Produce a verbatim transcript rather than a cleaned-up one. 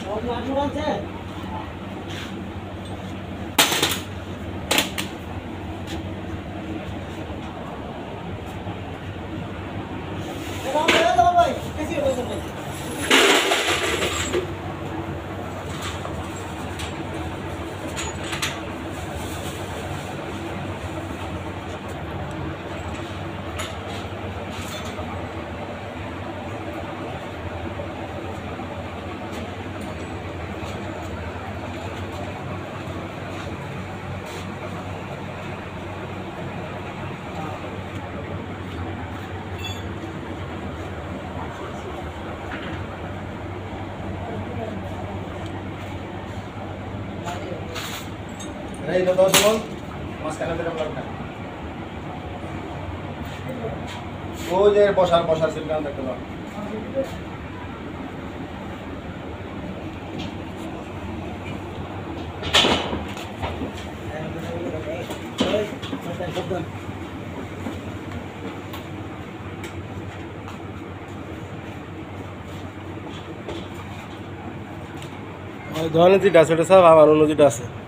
এই তো দশ বল মাঝখানে বেরো লাগবে ও যে বসার বসার সিট গান দেখতে দাও ওই ধরনের যেটা আছে ওটা সব আমার অন্য যেটা আছে